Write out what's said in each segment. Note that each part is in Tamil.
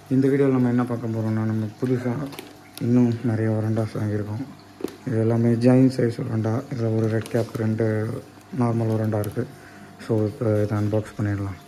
இந்த வீடியோவில் நம்ம என்ன பார்க்க போகிறோம்னா, நம்ம புதுசாக இன்னும் நிறைய ஒரண்டாஸ் வாங்கியிருக்கோம். இது எல்லாமே ஜாயின் சைஸ் ஒரண்டா. இதில் ஒரு ரெட் கேப், 2 நார்மல் ஒரண்டா இருக்குது. ஸோ இப்போ இதை அன்பாக்ஸ் பண்ணிடலாம்.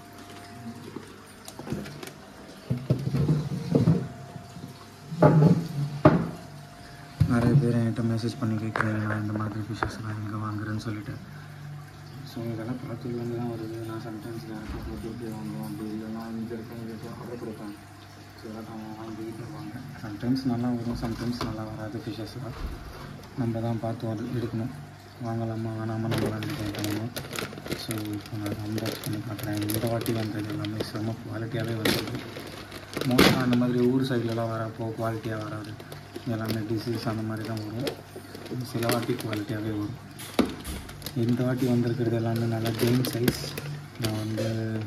நிறைய பேர் என்கிட்ட மெசேஜ் பண்ணி கேட்குறேன், நான் இந்த மாதிரி ஃபிஷஸ்லாம் எங்கே வாங்குறேன்னு சொல்லிட்டு. ஸோ இதெல்லாம் பார்த்துலேருந்து தான் வருது. நான் சம்டைம்ஸ் யாருக்கும் போட்டு வாங்குவோம், அப்படி இல்லைன்னா இங்கே இருக்கவங்களுக்கு ஆர்டர் கொடுப்பேன். ஸோ இதெல்லாம் வாங்கிட்டு வருவாங்க. சம்டைம்ஸ் நல்லா வரும், சம்டைம்ஸ் நல்லா வராது. ஃபிஷஸ்லாம் நம்ம தான் பார்த்து எடுக்கணும். வாங்கலாமா வேணாமா நம்ம தான் டிசைட் பண்ணணும். ஸோ இப்போ நான் அன்பாக்ஸ் பண்ணி காட்டுறேன். இந்த வாட்டி வந்தது எல்லாமே செம்ம குவாலிட்டியாகவே வந்தது. மோஸ்ட்டாக அந்த மாதிரி ஊர் சைட்லலாம் வரப்போ குவாலிட்டியாக வராது. எல்லாமே டிசீஸ் அந்த மாதிரி தான் வரும். சில வாட்டி குவாலிட்டியாகவே வரும். இந்த வாட்டி வந்திருக்கிறது எல்லாமே நல்லா ஜெயின் சைஸ். நான் வந்து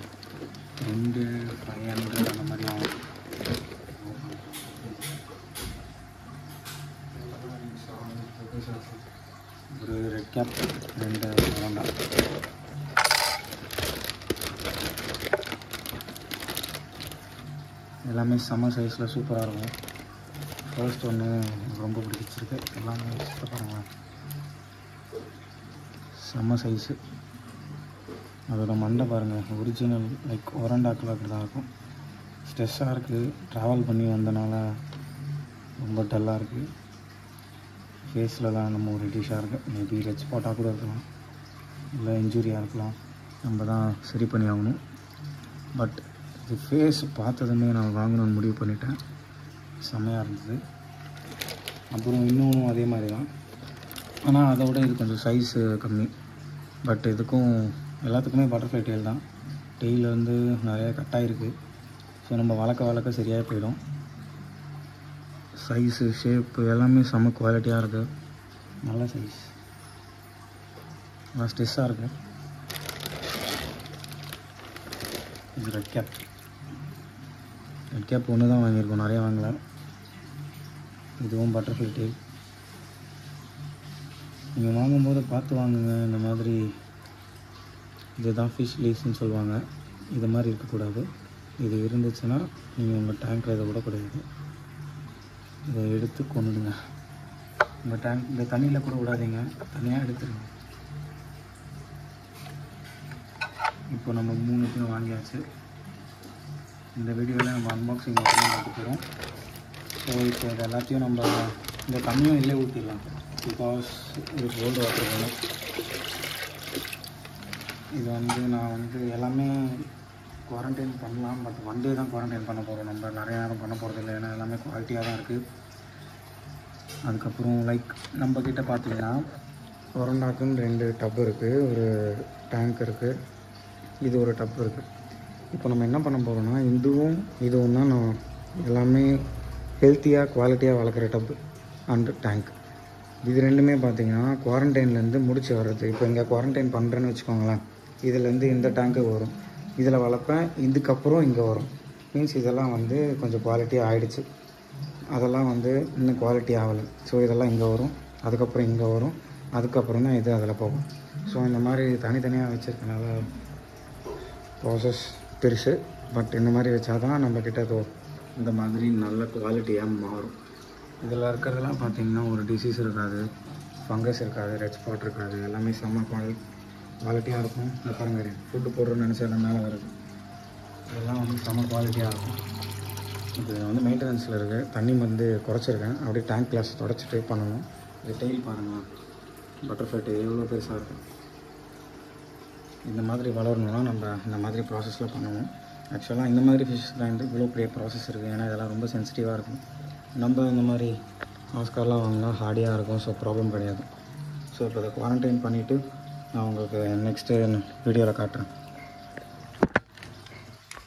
2,500 அந்த மாதிரி வாங்குவேன். ஒரு ரெட் கேப், 2 ஒரண்டா. எல்லாமே செம்ம சைஸில் சூப்பராக இருக்கும். ஃபர்ஸ்ட் ஒன்று எனக்கு ரொம்ப பிடிச்சிருக்கு. எல்லாமே பாருங்கள், செம்ம சைஸு. அதோட மண்டை பாருங்கள், ஒரிஜினல் லைக் ஒரண்டாக்கில் அப்படி தான் இருக்கும். ஸ்ட்ரெஸ்ஸாக இருக்குது, ட்ராவல் பண்ணி வந்தனால ரொம்ப டல்லாக இருக்குது. ஃபேஸ்லலாம் நம்ம ஒரு டிஷ்ஷாக இருக்குது. மேபி ரெட் ஸ்பாட்டாக கூட இருக்கலாம், இல்லை இன்ஜூரியாக இருக்கலாம். நம்ம தான் சரி பண்ணி ஆகணும். பட் இது ஃபேஸ் பார்த்ததுமே நான் வாங்கணும்னு முடிவு பண்ணிட்டேன். செம்மையாக இருந்தது. அப்புறம் இன்னொன்றும் அதே மாதிரி தான், ஆனால் அதை விட இது கொஞ்சம் சைஸு கம்மி. பட் இதுக்கும் எல்லாத்துக்குமே பட்டர்ஃப்ளை டெயில் தான். டெயில் வந்து நிறைய கட்டாயிருக்கு. ஸோ நம்ம வளர்க்க சரியாக போயிடும். சைஸு, ஷேப்பு எல்லாமே செம்ம குவாலிட்டியாக இருக்குது. நல்ல சைஸ், நல்லா ஸ்ட்ரெஸ்ஸாக இருக்குது. இது ரெட் கேப் ஒன்று தான் வாங்கியிருக்கோம், நிறைய வாங்கலை. இதுவும் பட்டர்ஃப்ளை டெயில். நீங்கள் வாங்கும்போது பார்த்து வாங்குங்க. இந்த மாதிரி இதுதான் ஃபிஷ் லீஸ்ன்னு சொல்லுவாங்க. இது மாதிரி இருக்கக்கூடாது. இது இருந்துச்சுன்னா நீங்கள் உங்கள் டேங்க்கில் இதை விடக்கூடாது. இதை எடுத்து கொண்டுடுங்க. உங்கள் டேங்க் இந்த தண்ணியில் கூட விடாதீங்க, தனியாக எடுத்துருங்க. இப்போ நம்ம 3 வாங்கியாச்சு. இந்த வீடியோவில் நம்ம அன்பாக்சிங் மட்டும் பார்க்க போகிறோம். ஸோ இப்போ இது எல்லாத்தையும் நம்ம இந்த தண்ணியும் இதிலே ஊற்றிடலாம். பிகாஸ் இது கோல்டு வாட்டர் வேணும். இது வந்து நான் வந்து எல்லாமே குவாரண்டைன் பண்ணலாம். பட் 1 டே தான் குவாரண்டைன் பண்ண போகிறோம். நம்ம நிறைய நேரம் பண்ண போகிறது இல்லை, ஏன்னா எல்லாமே குவாலிட்டியாக தான் இருக்குது. அதுக்கப்புறம் லைக் நம்மக்கிட்ட பார்த்தீங்கன்னா ஒரண்டாக்குன்னு 2 டப் இருக்குது, ஒரு டேங்க் இருக்குது, இது ஒரு டப் இருக்குது. இப்போ நம்ம என்ன பண்ண போகிறோம்னா, இதுவும் தான் நான் எல்லாமே ஹெல்த்தியாக குவாலிட்டியாக வளர்க்குற டப்பு அண்ட் டேங்க். இது ரெண்டுமே பார்த்திங்கன்னா குவாரண்டைன்லேருந்து முடிச்சு வர்றது. இப்போ இங்கே குவாரண்டைன் பண்ணுறேன்னு வச்சுக்கோங்களேன், இதுலேருந்து இந்த டேங்க்கு வரும், இதில் வளர்ப்பேன். இதுக்கப்புறம் இங்கே வரும். மீன்ஸ் இதெல்லாம் வந்து கொஞ்சம் குவாலிட்டியாக ஆகிடுச்சு, அதெல்லாம் வந்து இன்னும் குவாலிட்டி ஆகலை. ஸோ இதெல்லாம் இங்கே வரும், அதுக்கப்புறம் இங்கே வரும், அதுக்கப்புறம் தான் இது அதில் போகும். ஸோ இந்த மாதிரி தனித்தனியாக வச்சுருக்கனால ப்ராசஸ் பெருசு. பட் இந்த மாதிரி வச்சா தான் நம்மக்கிட்ட இந்த மாதிரி நல்ல குவாலிட்டியாக மாறும். இதில் இருக்கிறதெல்லாம் பார்த்திங்கன்னா ஒரு டிசீஸ் இருக்காது, ஃபங்கஸ் இருக்காது, ரெட் ஸ்பாட் இருக்காது. எல்லாமே செம்ம குவாலிட்டியாக இருக்கும். இந்த பாருங்க, ஃபுட்டு போடுறோன்னு நினச்சா எல்லாம் மேலே வருது. இதெல்லாம் வந்து செம்ம குவாலிட்டியாக இருக்கும். இது வந்து மெயின்டெனன்ஸில் இருக்குது. தண்ணி வந்து குறைச்சிருக்கேன், அப்படியே டேங்க் கிளாஸ் தொடச்சிட்டு பண்ணணும். இது டெயில் பாருங்கள், பட்டர்ஃப்ளை டெயில் எவ்வளோ பெருசாக இருக்கும். இந்த மாதிரி வளரணும்னா நம்ம இந்த மாதிரி ப்ராசஸில் பண்ணணும். ஆக்சுவலாக இந்த மாதிரி ஃபிஷ் தான் வந்து இவ்வளோ பெரிய ப்ராசஸ் இருக்குது, ஏன்னா இதெல்லாம் ரொம்ப சென்சிட்டிவாக இருக்கும். நம்ம இந்த மாதிரி ஆஸ்கார்லாம் வாங்கினா ஹார்டியாக இருக்கும். ஸோ ப்ராப்ளம் கிடையாது. ஸோ இப்போ இதை குவாரண்டைன் பண்ணிவிட்டு நான் உங்களுக்கு நெக்ஸ்ட்டு வீடியோவில் காட்டுறேன்.